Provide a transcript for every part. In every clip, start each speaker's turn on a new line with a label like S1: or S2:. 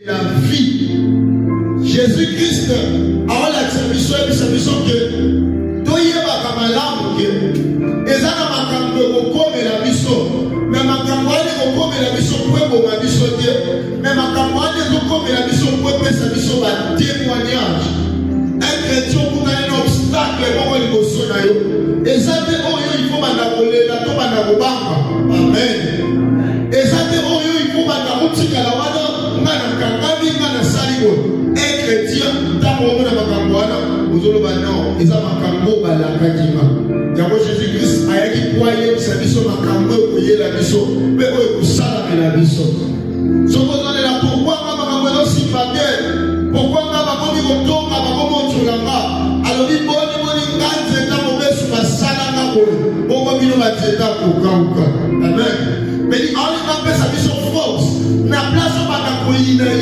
S1: la vie. Jésus-Christ a la mission que Toye Bakamalam, et ça n'a pas comme la mission, mais ma campagne comme la mission pour ma mission, mais ma campagne comme la mission pour sa mission va témoignage. Un chrétien pour un obstacle, et ça il faut m'anaboler la tombe à amen. Et ça il faut m'anaboler la wada. Un chrétien, tant qu'on a un ils ont un Jésus-Christ a été poigné, sa mission a cambo, la mission, mais où ça la mission. Je vous donne la pourquoi maman si fidèle, pourquoi maman dit qu'on comment tu l'as alors il faut c'est un mauvais sur la salle pourquoi il va dire amen. Mais il a sa mission force. Na place où on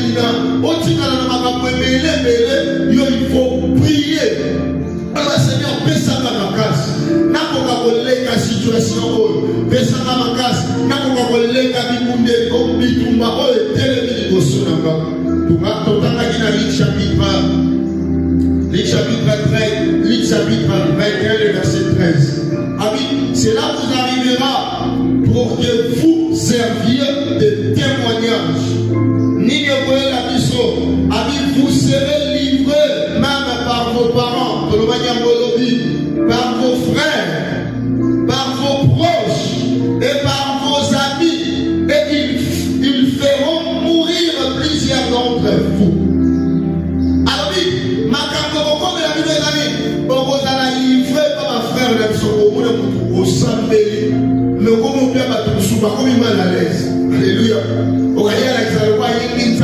S1: il faut prier. Alors Seigneur, paix ça dans ma casse. N'a pas de situation. Paix ça dans ma casse. N'a pas de bimunde comme bitumba. Oh, télévision bosonanga. Tout va tout à Luc chapitre 21, le verset 13. Amen. C'est là que vous arriverez pour que vous serviez de témoignage. Ni ne voyez la mission. Amen. Vous serez livrés même par vos parents, par vos frères, par vos proches et par vos amis. Et ils feront mourir plusieurs d'entre vous. Alors oui, ma carte comme la vie des amis, vous allez livrer par ma frère de au Sambé, mais comme on peut pas tout souba, comme il m'a à l'aise. Alléluia. Au Kaya, il y a une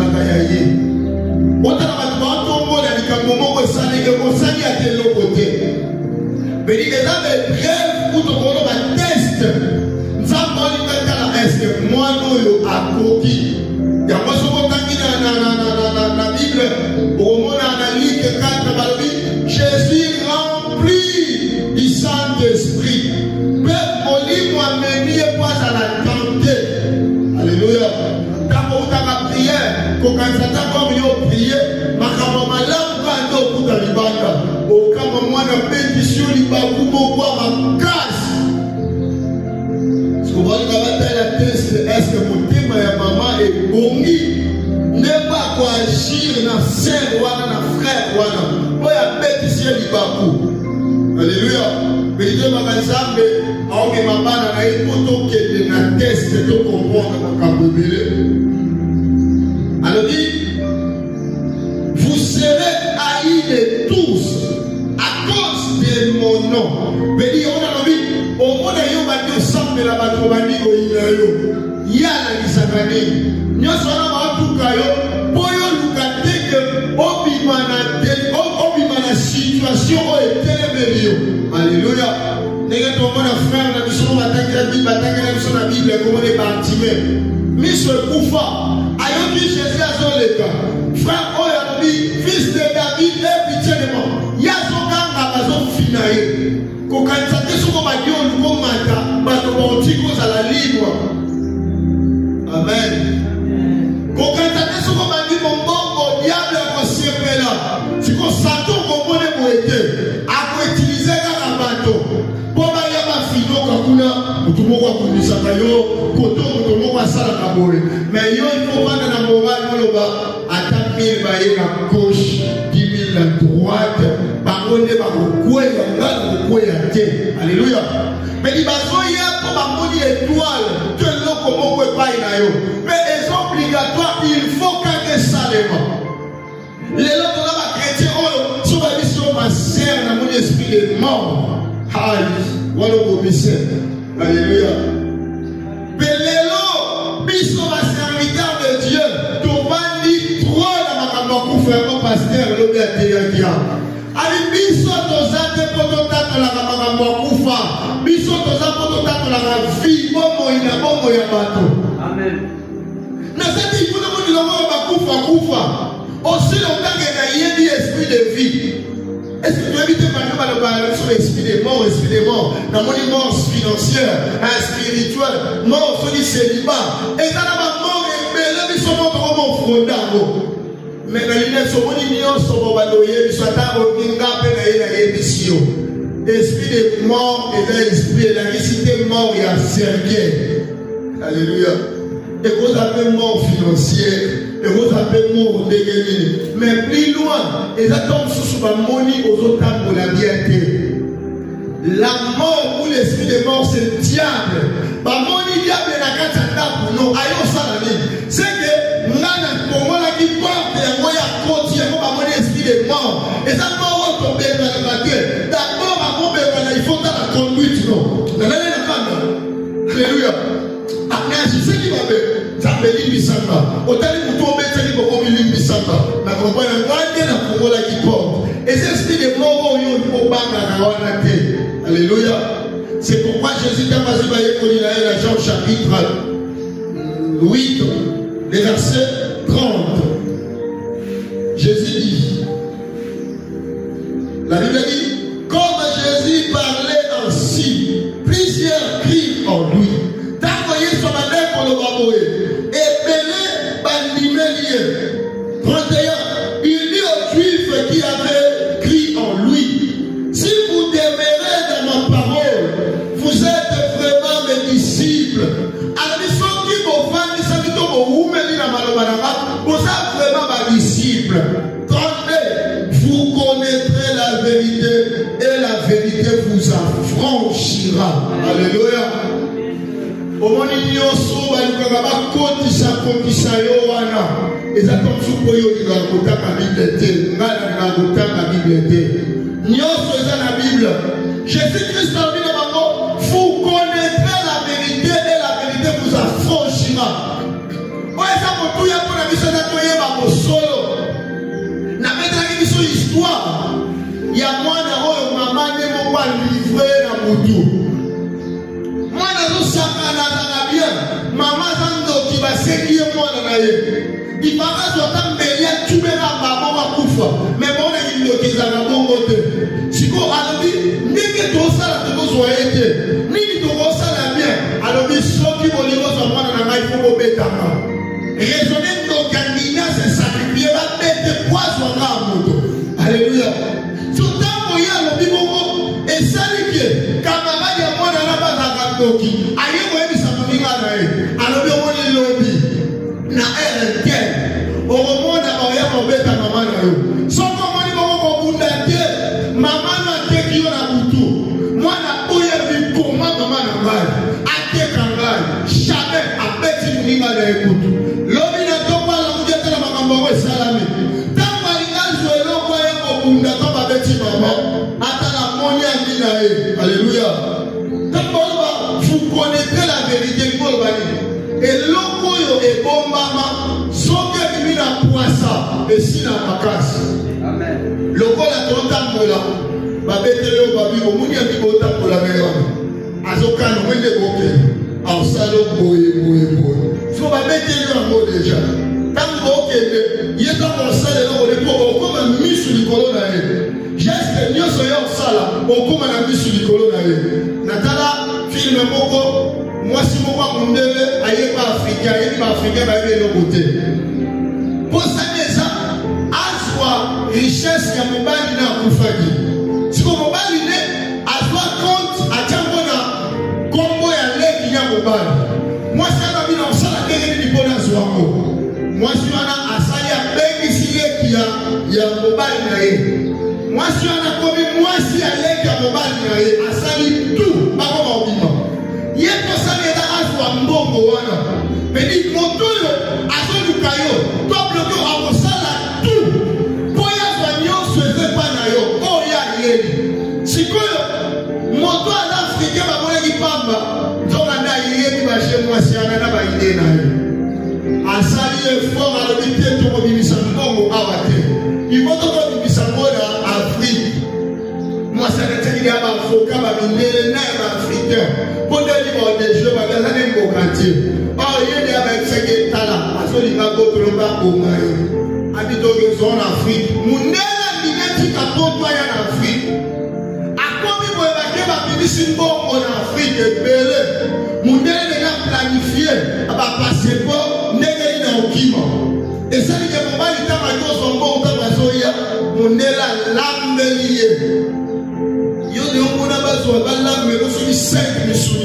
S1: mais il y a des brèves où on a un test. Nous avons dit moi, nous avons dit. Il y a moi, la Bible, au analyse 4, Jésus rempli du Saint-Esprit. Peuple, moi, mais pas à la tenter. Alléluia. Quand on a prié, quand on a prié, ma camarade, quand on a prié, au moment de pétition, il va vous voir ma casse. Ce qu'on va la test, est-ce que mon thème et maman est bongi? N'est pas quoi agir dans sœur ou dans frère ou dans. Moi, la pétition, il va vous. Alléluia. Mais il dit, ma casambe, alors que ma maman a eu pour tout qui est dans la test, de comprendre ma cabobile. Alors, dit, vous serez haïs de tous. À cause de mon nom. Mais il y a un au monde où on semble la batrobani au il y a la lisabani. Nous sommes en tout cas, pour que obimana situation est télémério. Alléluia. Nous avons un frère, nous sommes attaqués la Bible, comme on est parti même. Monsieur Koufa, ayant dit Jésus à son état. Frère, oh, il a dit, fils de David, aie pitié de moi. Il y a son gang à la zone finale. Quand ça te souve à Dieu, nous avons à la libre. Amen. Quand ça te souve à Dieu, mon bon diable a conservé là. Si on s'attend qu'on peut pour aider, à utiliser la bateau. Pour ma yama fino kakuna, tout le monde va conduire ça kayo, koto tout le monde va ça la kabore. Mais il faut pas dans la morale, on va attendre 1000 baillés à gauche, 10 000 à droite. Alléluia. Mais il va pour ma monnaie étoile que l'eau comment peut pas y. Mais c'est obligatoire, il faut qu'un salement. Les autres là, chrétiens, sur la mission, ma sœur, dans mon esprit est mort. Alléluia. Mais les lots, mission, ma serviteur de Dieu, tu vas dire trop la macabre faire mon pasteur, l'objet à Théa. Ali biso tozate pototata la makambo kufa biso toza pototata la vie bomo ina bomo ya bato. Amen. Na sati ifuna moni lomo ba kufa aussi longtemps que na yebi esprit de vie. Est-ce que tu habites par le sur l'esprit des morts, dans mon mort financière, spirituelle, mort sur le célibat, et dans la mort et le biso mort comme fronda. Mais dans l'île de Somonignon, Sobobaloye, Bissata, Okinga, Penaïla et Bissio. Esprit de mort et l'esprit de la cité mort et à Sergué. Alléluia. Et vous avez mort financière, et vous avez mort déguisé. Mais plus loin, les atomes sous la moni aux autres pour la bienté. La mort ou l'esprit de mort, c'est le diable. Bah, moni diable est la carte pour nous. Aïe, on s'en a. C'est que, pour moi, la qui porte, et moi, il y a côté, et moi, mon esprit de mort. Et ça, mort, on peut bien dans la tête. D'abord, avant, il faut dans la conduite, non. Alléluia. Je sais qui va faire. Ça me dit Bissamba. Autant que vous tombez, c'est que vous avez Bissamba. Ma compagne, la qui porte. Et c'est ce qui est mort au bas. Alléluia. C'est pourquoi Jésus a passé par la Jean chapitre 8, les versets 30. Jésus dit, la Bible dit, comme Jésus parlait ainsi, plusieurs crient en lui. Et 31, il dit aux Juifs qui avaient crié en lui, si vous demeurez dans ma parole, vous êtes vraiment mes disciples. Alors, ils sont qui vont faire, ils sont qui vont vous êtes vraiment mes disciples. 32, vous connaîtrez la vérité et la vérité vous affranchira. Alléluia. Au monde nyonso balukaka bakotisa kokisa yo wana eza comme suko yo linga kotaka Bible te ngana linga kotaka Bible te nyonso eza na Bible. Jésus-Christ a dit na bango, vous connaîtrez la vérité et la vérité vous affranchira. Oyo eza motuya mpona biso eza toyeba kosolo na betaki biso histoire ya mwana oyo mama nde moko alivre na motu. Maman Zando qui va séduire moi dans la vie. Il va pas sortir mais tu verras maman va couper. Mais bon il dit que ça va bon côté. Si quoi alors dit ni que tout ça là tout soit été. Ni tout ça là bien. Alors dit ceux qui vont dire ça moi dans la il faut bêta. Raisonner nos candidats c'est sacrifier va mettre quoi sur la moto. Alléluia. Tout temps moi alors dit bon et ça lui qui camarade ya moi dans la base à Kandoki. Aïe moi alors bien on est lobby na RNT au moment d'avoir un bête à maman na yo sans comment ni comment bunda te maman na te ki na butu moi na boya vi pour maman na ngai ate kangai jamais abeti ninga na ekutu lobby na to pala mujeta na makambo wa salami tamba lingazo eloko ya bunda to babeti maman ata la monia ndina e. Alléluia. Vous connaîtrez la vérité et l'okoyo et bombama soke bimina poissa et si na makasi. Amen. Lokola totambola babetele babi omuni abi botambola mewa azokana mwende boke ausalo boye so babetele yango déjà tango okende yeta mosala lo lepo okoma misu likolo na ye geste nyonso yo osala okoma na misu likolo na ye natala filme moko mwasi moko akundele ayeba afrika ayeba afrika bayebi eloko te posani eza azwa richesse ya mobali na akufaki siko mobali ne azwa compte atiango na kombo ya leki ya mobali mwasi ana bina osala ndenge nini mpona azwango mwasi wana asali abengisi leki ya mobali na ye mwasi wana komi mwasi ya leki ya mobali na ye asali tu bakoma obima ye tosali eza azwa mbongo wana pedi moto oyo azoluka yo to bloke akosala tu mpo yazwa nyonso eza epa na yo oyo ayeli sikoyo moto aza afrike bamonaki pamba nzonga nde ayeli bashe mwasi ana na baide na ye asali effort alobi te tokobimisa mbongo awa te ifo tokobimisa ngo na afrike mwasi anatiaki ya bafoka bamindele na ya baafricain mpo nde libodejeu bagaza ne mboka te oyo ye nde abaefeke tala azolinga kotolo babonga ye abitoki ozoo na afrike mundele ndinetika totwaya na afrike akomi boye bake babimisi mbongo na afrike ebele mundele ndenge aplanifie bapaseport ndenge ni na okima esalike mobali ntango nyonso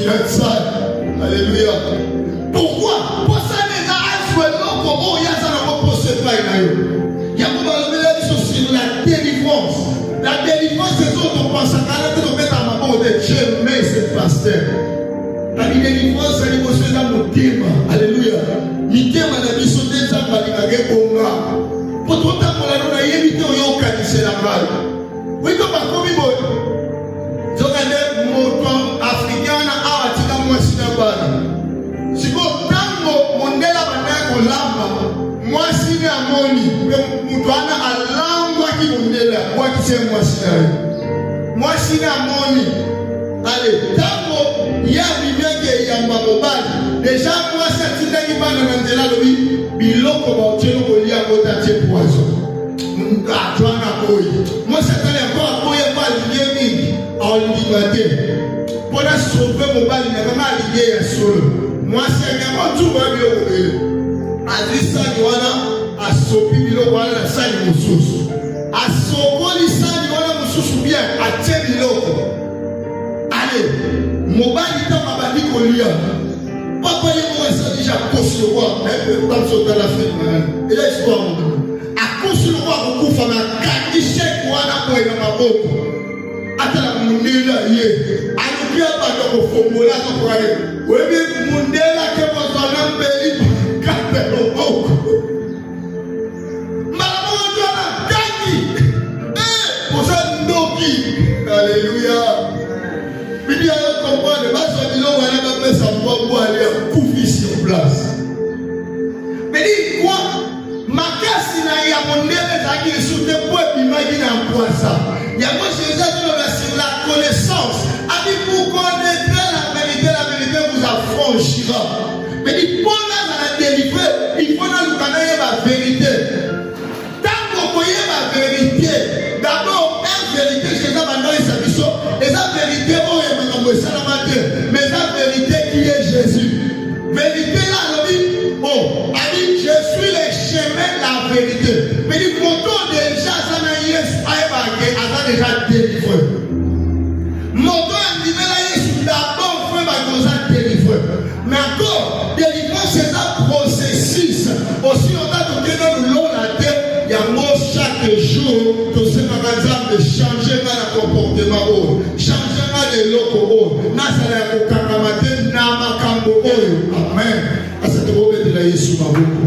S1: Alléluia. Pourquoi? Pour ça, les arrêts, il y a ça dans votre séparation. Il y a la délivrance. La délivrance, c'est ce qu'on pense à quand on met à ma mort de Dieu, mais c'est pasteur. La délivrance, c'est l'émotion dans mon thème. Alléluia. Le thème de la mission des gens, c'est que pour tout le temps, on a évité au c'est la balle. Oui, comme à Komibo. Je regardais mon africain à Atika Mouasina. Si vous avez mon délai à mon moi, si je amoni, je dois aller à l'angle qui vous délai. Moi, qui sais moi, si moi, si je amoni. Allez, tant il y a des gens qui ont un déjà, moi, c'est un qui va dans le lobby. Biloko ba otelo kolia kota tie poison. Atwana boy. Moi c'est allé encore boy pas lié mingi. En liberté. Pour la sauver mon bali na kama lié ya solo. Moi c'est que tout va bien au bébé. Azisa diwana asopi biloko wana na sali mususu. Asokoli sali wana mususu bien atie biloko. Allez, mon bali ta mabandi kolia. Papa, il m'a déjà posé le roi, dans ce cas la fin. Et là, histoire, à cause du roi, beaucoup de femmes, quand il sait quoi, on a dans ma boque. Attends, mon nez là, il est. À nous bien pas de formule, là, pour aller. Oui, mais mon nez là, que vous en avez, il capte le boque. Maman, tu as la gagné. Pour ça, Noki. Alléluia. Mais il y a un comprendre, mais ça, il a fait ça pour aller couper sur place. Mais dis quoi? Ma casse, il y a mon nez, les amis, sous tes poids, puis imagine un point ça. Il y a moi, je sur la connaissance. Avec vous connaîtrez la vérité vous affranchira. Mais dis, pour la délivrer, il faut nous connaître la vérité. Tant qu'on connaît la vérité, d'abord, la vérité, c'est ça, maintenant, il s'habille. Et la vérité, oh, mais la vérité qui est Jésus. Vérité là, oh, a dit, je suis le chemin de la vérité. Mais il faut déjà, ça n'a déjà délivré. Mon temps, il là, d'abord, frère, délivré. Mais encore, délivrance, c'est un processus. Aussi, on a donné dans l'eau la tête. Il y a moi chaque jour, tout ce magasin de changer le comportement. Changer les locaux. Nazareth au Kakamate, Namakambo. Amen. À cette robe de la Yesu Maboko.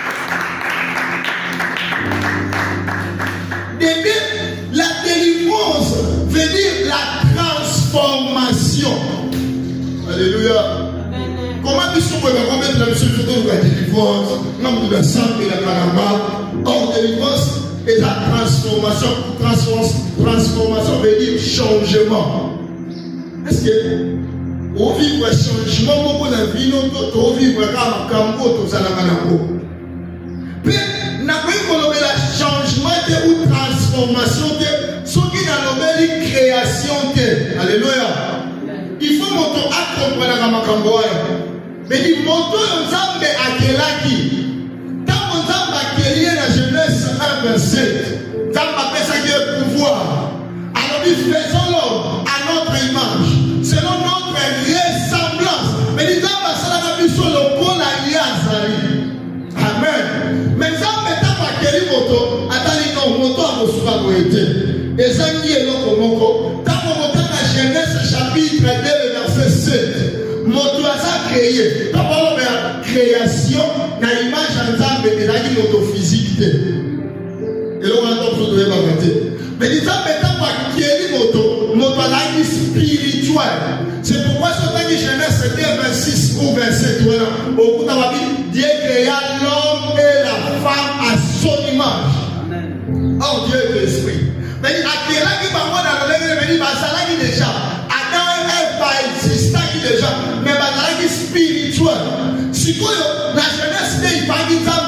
S1: La délivrance veut dire la transformation. Alléluia. Comment tu peux mettre la mission de la délivrance? Non, de la santé, la caramba. Or, délivrance est la transformation. Transformation veut dire changement. Est-ce que on vit un changement pour la vie, on vit un cambo, tout ça, la manako. Puis, n'a pas la changement ou transformation, ce qui n'a pas création. Alléluia. Il faut monter à comprendre la makambo. Mais il monte en zambe à Kelaki. Tant qu'on zambe à Kelly, la Genèse 1, verset. Zambe appelle ça qui est pouvoir. Alors, faisons-le à notre image, selon notre ressemblance. Mais les zambe à ça, la mission, le pôle alliance. Amen. Mais zambe est à Kelly moto. Attendez, non, moto à Moussouba Goété. Et ça, qui est l'autre moko. Tant qu'on monte à Genèse chapitre 2, verset 7. Moto a ça créé. Quand on parle de création, la image en zambe est la moto physique. Et là, on a tout de même. Mais les hommes étant pas Kelly moto a la spirituelle. C'est pourquoi ce temps de Genèse 2, 26 ou 27, au bout de la Bible, Dieu créa l'homme et la femme à son image. Oh Dieu est l'esprit. Mais à quel âge il va voir dans le lèvre, il va s'arrêter déjà. Adam et Ève va exister déjà. Mais il va spirituel. Si la jeunesse, il va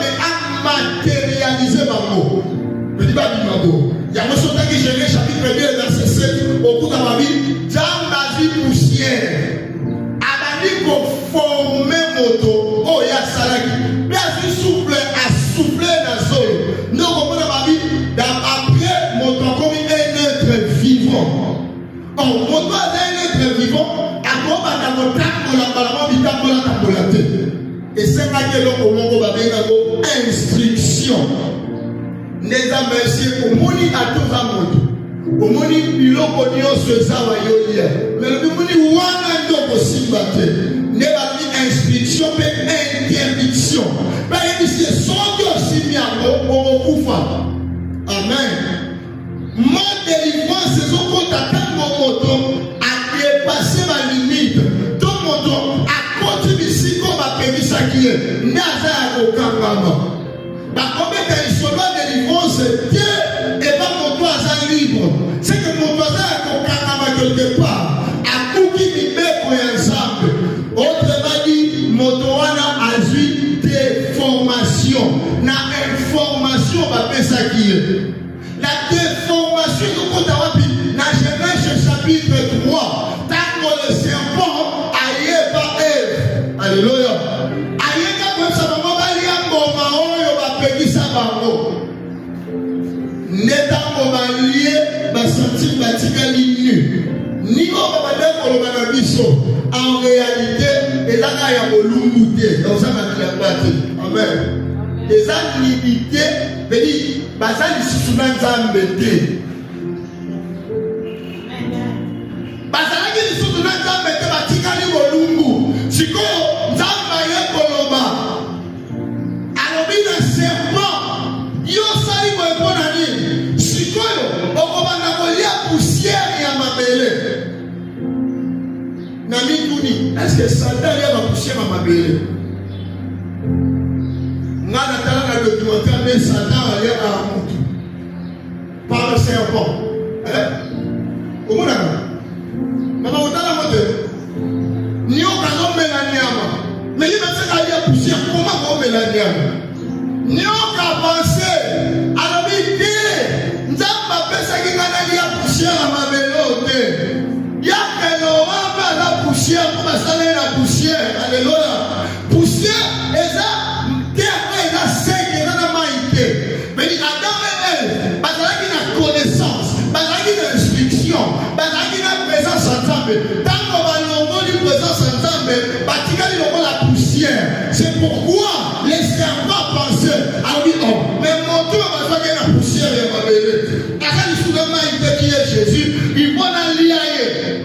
S1: matérialiser ma mot. Je dis pas ma mot. Il y a un chose qui Genèse chapitre 2, verset 7. Au bout de ma vie, dans ma vie poussière. Abandi conforme moto. Oh, il y a ça là. Mais à souffler dans le sol. Nous comprenons ma vie. Après, moto comme un être vivant. Oh, moto est un être vivant. À quoi esengaki eloko moko babengako instruction. Neza merci omoni atoza moto. Omoni biloko nyonso eza bayolia. Mais omoni wana ndoko simba te. Ne babi instruction pe interdiction. Ba yebisi soki osimi yango okokufa. Amen. Ma délivrance ezokota ntango moto adepase balimite. To moto akoti bisiko bapemisaki ye. Nde aza ya kokangama. Bakomeka isolo délivrance te eba moto aza libre. C'est que moto aza ya kokangama quelque part. Akuki mibeko ya Nzambe. Autrement dit, moto wana azwi déformation. Na information bapesaki ye. La déformation de Kotawapi, dans Genèse chapitre 3, tant le serpent aïe par Ève. Alléluia. Aïe comme ça, maman va lire mon maon, va payer sa bango. N'étant pas lié, va sentir batika nu. Ni on va dire pour le manabiso. En réalité, et là, il y a un lumouté. Donc ça m'a dit amen. Les animalités, béni. Bazali sisuna Nzambe te. Bazali sisuna Nzambe te batikali bolumbu. Sikoyo Nzambe ye koloba. Alobi na serpent. Yo sali ko epona nini? Sikoyo okobanda kolia poussière ya mabele. Na mituni, est-ce que Satan ya ba poussière ya mabele? Ngana tala na documentaire mais Satan a l'air à Moutou par le serpent. Au monde maman on t'a la motte. Ni au canon melaniama. Mais il va se aller à poussière comment on melaniama. Ni au cas pensé à la vie Nzamba pesa qui ngana li a poussière à ma belote. Ya que l'on va la poussière pour installer la poussière. Alléluia. Poussière et ça mais Adam et elle, bazalaki na connaissance, bazalaki na instruction, bazalaki na présence ensemble. Tant qu'on va l'envoyer présence ensemble, batikali la poussière. C'est pourquoi les serpents pensaient, alors dit oh, mais mon tour va faire la poussière et ma belle. Quand il se demande qui est Jésus, il va dans l'IAE.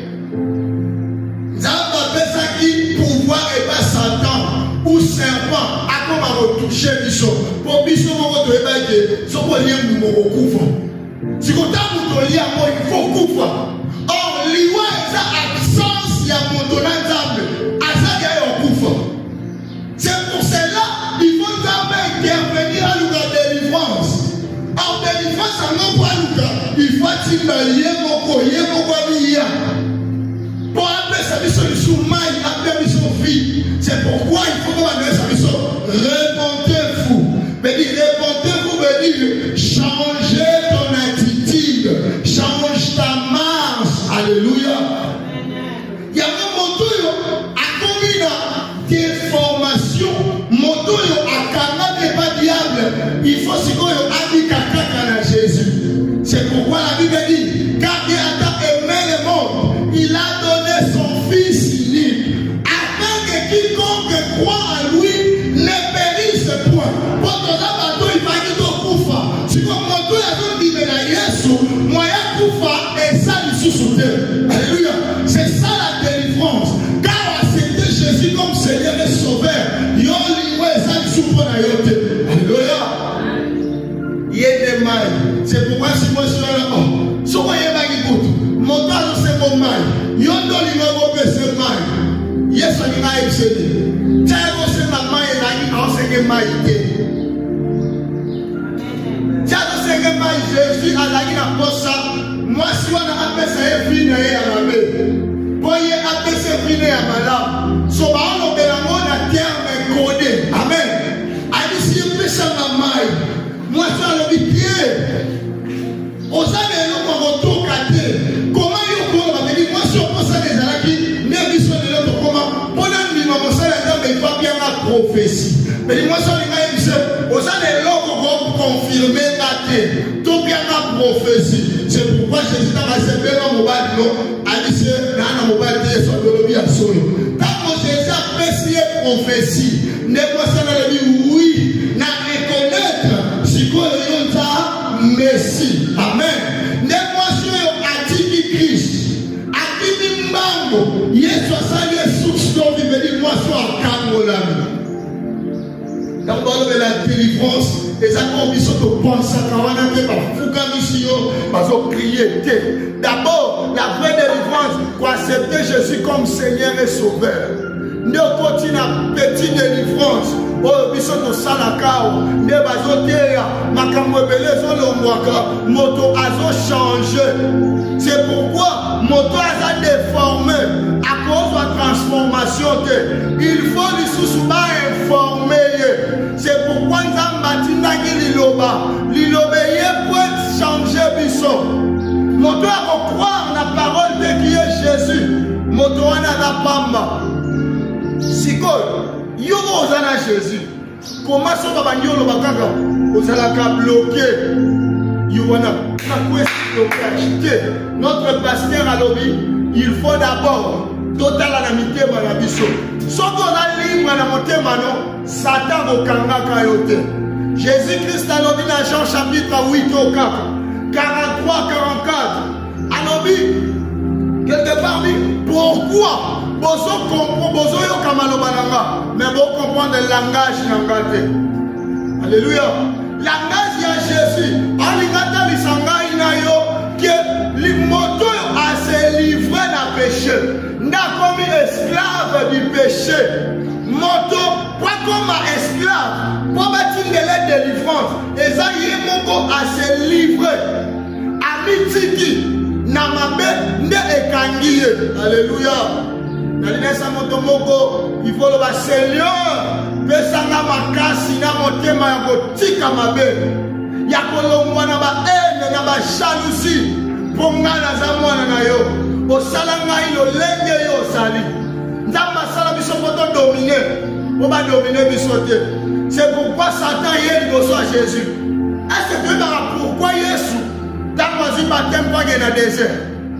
S1: Zamba pesaki pouvoir et pas Satan ou serpent. Comment retoucher Bichon pour Bichon mon réveil son collier mon couvre si quand on il faut couvre or l'iwa est absence il y a mon Nzambe azali au couvre c'est pour cela il faut intervenir à la délivrance en délivrance à non pas il faut t'imaginer mon collier mon collier pour appeler sa mission de soumaï appeler mission fille c'est pourquoi il faut qu'on appeler sa mission répondez-vous. Mais dit répondez-vous, veut dire changez ton attitude, change ta marche. Alléluia. Il y a un moto à combien déformation, moto à canal n'est pas diable. Il faut se qu'on a dit caca à Jésus. C'est pourquoi la Bible dit car Dieu a aimé le monde, il a donné son Fils unique afin que quiconque croit en lui ne périsse point. Pour que la bateau il va être kufa. Si comme mon Dieu a dit mais Yesu, moyen kufa et ça il sous terre. Alléluia. C'est ça la délivrance. Car accepter Jésus comme Seigneur et Sauveur, il y a ça il sous na yote. Alléluia. Il est des mal. C'est pourquoi si moi je suis là, oh, si moi je vais écouter, mon temps c'est mon mal. Il y a un niveau de ce mal. Yes, on a excellé. Tiens, c'est ma main et la enseigne maïté. Tiens, c'est que maï, je suis à la guine à posa. Moi, si on a appelé ça, il est à la main. Pour y appeler ça, il est à ma lame. So, on a fait la mode à terme codé. Amen. Allez, si je fais ça, ma maï. Moi, je suis à l'hôpital. Aux années, on va retourner. Comment il faut me dire, moi, si on pense à des alakis, mais ils sont de l'autre comment. Pendant que nous avons ça, il va bien la prophétie. Mais moi, si on est aux années, l'autre va confirmer la terre. Tout bien la prophétie. C'est pourquoi Jésus a recevé dans mon bâtiment. A dit, c'est dans mon bâtiment, sur le lobby à Soyo. Quand Jésus a fait prophétie. Ne moi ça n'a dit oui, n'a reconnaître si quoi le ça Messie. Amen. Ne moi sur atiki Christ. Atiki mbango. Yesu asali source d'eau vivre moi sur Kamolami. Donc dans la délivrance, les accords qui sont au point ça quand on a fait par Foucault, parce qu'on criait. D'abord, la vraie délivrance, pour accepter Jésus comme Seigneur et Sauveur. Nous continuons à petite délivrance. Oh, ils sont au salakao, ne bazoteya, makamwebele zolomwaka, moto azo changé. C'est pourquoi moto a déformé à cause de la transformation. Il faut les sous-souba informer. C'est pourquoi nous avons bâti l'ilobéye pour changer biso. Moto a croire la parole de qui est Jésus. Moto a la pamba. Si quoi? Yo ozana Jésus. Comment ça va banyo lo bakanga? Ozala ka bloqué. You wanna bloqué. Notre pasteur a lobby, il faut d'abord total anamité banabiso. Soko na libre na motema no, Satan okanga kayote. Jésus-Christ a lobby dans Jean chapitre 8 au 4, 43 44. Anobi quelque part dit pourquoi bozo comprend bozo yo kamalo bananga mais bo comprendre le langage nangate. Alléluia. Langage ya Jésus aligata lisanga ina yo que limoto a se livré na péché n'a comme esclave du péché moto pas comme esclave pour bâtir les délivrances et ça y est moko a se livré amitiki na mabe nde ekangiye. Alléluia. Nalinesa moto moko il faut le Seigneur pesanga makasi na motema ya kotika mabe ya kolongwa na ba haine na ba jalousie ponga na za mwana na yo osala ngai lo lenge yo sali nzamba sala biso poto dominer o ba dominer biso te. C'est pourquoi Satan est liboso à Jésus. Est-ce que tu sais pourquoi Jésus t'a choisi baptême pour aller dans le désert?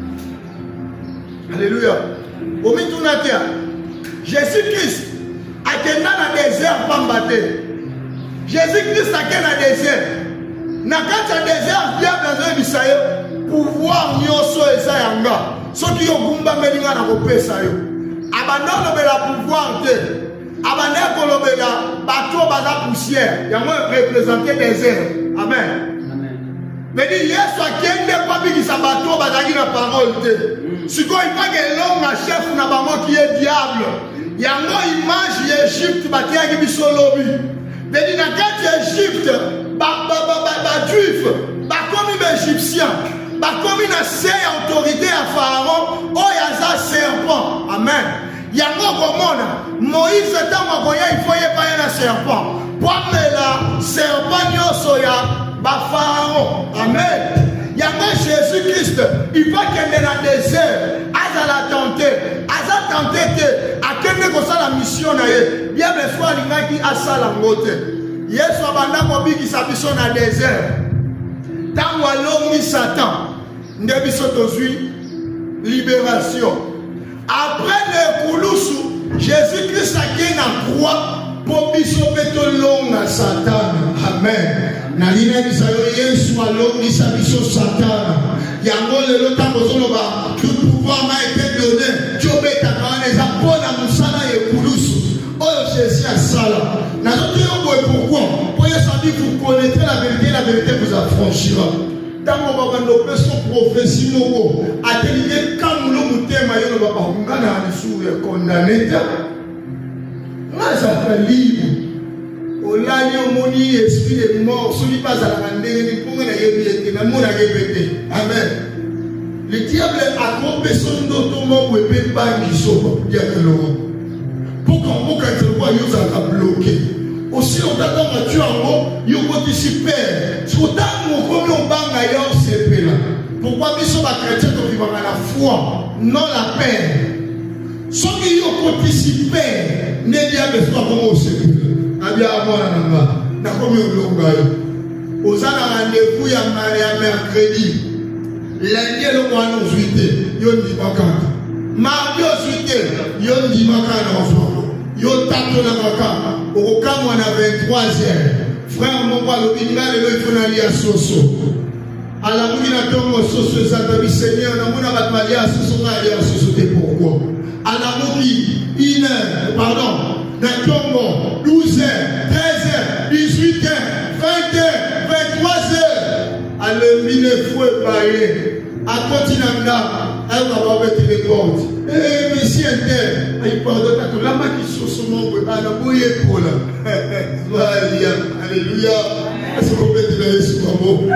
S1: Alléluia. Au milieu de la terre, Jésus-Christ a été dans le désert pour battre. Jésus-Christ a été dans le désert. Dans le désert, Dieu a besoin de ça. Pouvoir nyoso eza yanga. Ceux qui ont gumba melinga na kopesa yo. Abandon le pouvoir te. Abandon le bateau baza poussière. Yango représenter désert. Amen. Mais dit Yesu akende kwa biki sa bateau bazaki na parole te. Siko il pas que l'homme a chef na bango qui est diable. Yango image Égypte batiaki biso lobi. Mais dit na kati Égypte ba juif ba comme égyptien ba comme na se autorité à Pharaon o yaza serpent. Amen. Yango komona Moïse tango koya il faut y pas na serpent. Pomela serpent nyoso ya ba Pharaon. Amen. Il y a même Jésus-Christ, il va qu'il est dans le désert, à tenté, à quel la mission, bien le soir, il a ça la motte. Hier soir, pendant que qui s'habille dans le désert, dans l'homme Satan, nous avons libération. Après le Koulousou, Jésus-Christ a gagné la croix pour bisoper tout l'homme à Satan. Amen. Nalina bisayo Yesu alongi sabiso Satan. Yango lelo tango zoloba tout pouvoir m'a été donné. Jobeta kana za pona musala ye kulusu. Oh Jésus a sala. Nazote yongo pourquoi? Pour Yesu dit vous connaîtrez la vérité vous affranchira. Tango baba no peso prophétie moko. Atelie kamulo mutema yo baba ngana alisu ya condamné. Maza libre. Olani omoni esprit de mort, celui pas à la randonnée, pour Amen. Le diable a trompé son automobile pour ne pas qu'il soit pour qu'on te voit, il a bloqué. Aussi, on t'attend à tuer en haut, il y a participé. C'est autant qu'on on bang ailleurs, c'est là. Pourquoi ils sont chrétiens qui vivent à la foi, non la peine. Ceux qui ont participé, ne diable pas comment c'est. Abia amona nanga na komi olonga yo ozana rendez-vous ya mercredi lundi le mois nous 8 yo ndi bakata mardi au 8 yo ndi bakana ozo Yo tato na kaka. Okamwa na 23h. Frère mon quoi le binga le il faut aller à Soso. À la mouille na tongo Soso ezatabi Seigneur na mona batmalia Soso na aller à Soso te pourquoi. À la mouille 1h pardon na tongo 12h 13h 18h 20h 23h à le mine fouet paye à continent elle va mettre les comptes. Eh, monsieur Inter, il parle de tout. La main qui sur son nom, à la bouille pour là. Alléluia. Alléluia. Est-ce qu'on peut dire Jésus comme mot?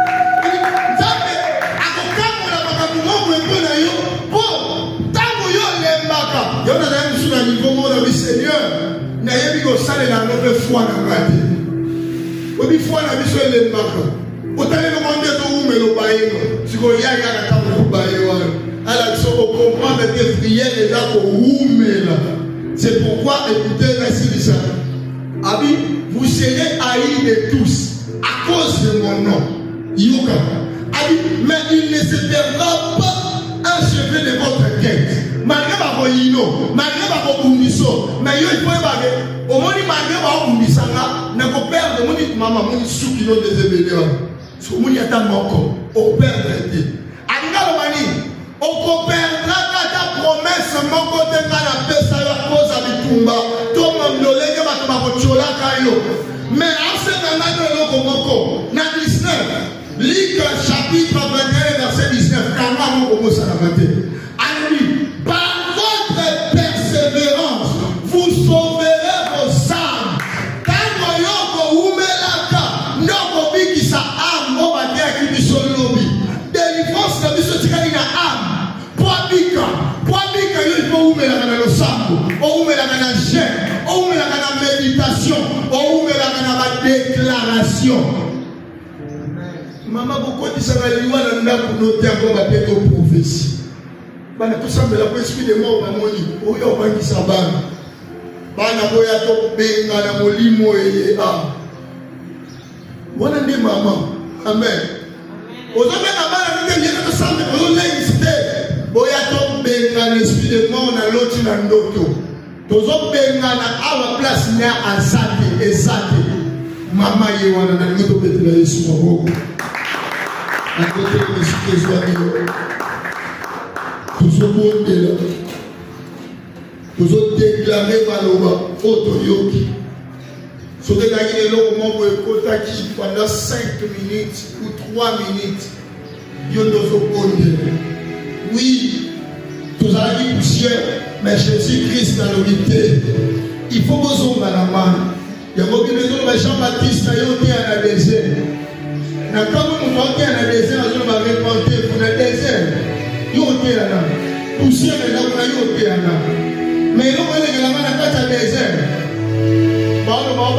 S1: Seigneur, n'ayez pas salé la nouvelle foi dans la vie. Au bout fois, la vie sur les marques. Autant les demander de où mais le bail, si vous y a un temps de bail, alors il faut comprendre que prière est là pour où mais là. C'est pourquoi écoutez la ça. Abi, vous serez haïs de tous à cause de mon nom. Yuka. Abi, mais il ne se perdra pas un cheveu de votre tête. Malgré ma voyino, malgré ma boumiso, mais il faut évaluer. Au moins, malgré ma boumisanga, n'a pas perdre mon maman, mon soukino des ébéléons. Sur mon yata moko, au père de Dieu. Anga Romani, on perdra ta promesse, mon côté dans la paix, ça va cause à Bitumba. Tout le monde l'a dit, ma kochola kayo. Mais en ce moment, le moko, na 19, Luc chapitre 21, verset 19, comment on commence à la mater. Par votre persévérance, vous sauverez vos âmes. Quand vous avez délivrance na biso tikali na âme. Poabika yo il faut umela na losambo, umela na jeûne, umela na méditation, umela na déclaration. Maman beaucoup dit ça va liwa na ndaku note yango ba peto prophétie. Bana tout ça mais la esprit de mort na moni, oyo bangi sabana. Bana boya to benga na molimo e a. Wana ndi mama. Amen. Aujourd'hui, la balle a été bien de sang, on l'a incité. Boya to benga l'esprit de mort na l'autre na ndoto. Tozo benga na awa place na azate, ezate. Mama ye wana na ndoto petela Yesu maboko. Na côté de ce que soit dit. Tozo bondela. Tozo déclarer baloba otoyoki. Pendant 5 minutes ou 3 minutes, oui, tous allons poussière, mais Jésus-Christ dans l'unité. Il faut que nous la main. Il y a beaucoup de Jean-Baptiste qui ont été à la désert. Quand nous avons été à la désert, nous avons répandu pour le désert. Ils ont été là. Poussière, ils ont été là. Mais nous avons la main à la désert. Autrement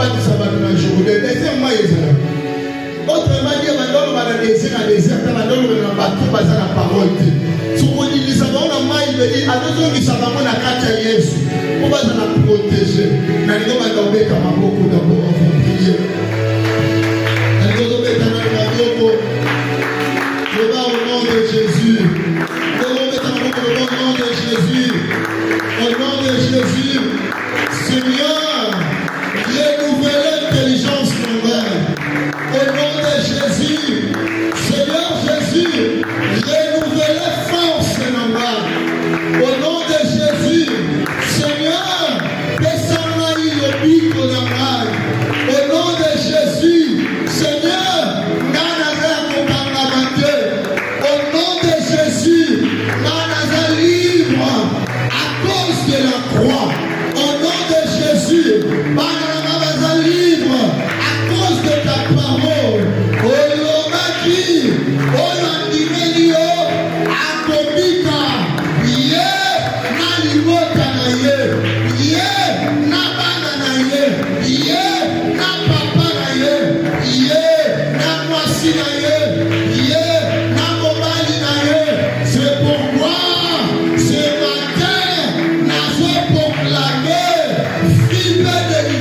S1: dit, on va la désir à désir, on va la bateau, on va la parole. Si on dit, nous avons la main, il dit, à nous, nous savons la carte à Jésus. On va la protéger. Nous allons tomber comme beaucoup d'abord en prière. Nous allons mettre dans le au nom de Jésus. Nous allons mettre au nom de Jésus. Au nom de Jésus. Seigneur, renouveler l'intelligence nouvelle. Au nom de Jésus, Seigneur Jésus, renouveler force nouvelle. Au nom de Jésus, Seigneur, descends-moi le bic au normal. Au nom de Jésus, Seigneur, au nom de Jésus, libre à cause de la croix. Au nom de Jésus, libre à cause de ta parole. Olomaki, Olandimelio, Akobika, na limota na ye, na bana na ye, na papa na ye, na mwasi na ye, na mobali na ye. C'est pourquoi ce matin, nous avons proclamé vive de